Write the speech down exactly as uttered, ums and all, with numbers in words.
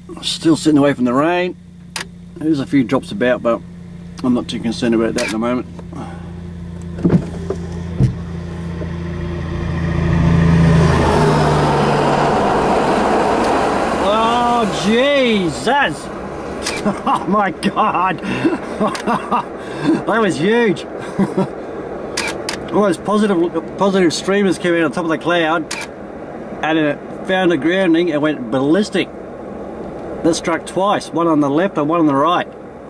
Still sitting away from the rain. There's a few drops about, but I'm not too concerned about that at the moment. Oh Jesus! Oh my God! That was huge! All those positive, positive streamers came out on top of the cloud, and it found a grounding and went ballistic. That struck twice, one on the left and one on the right.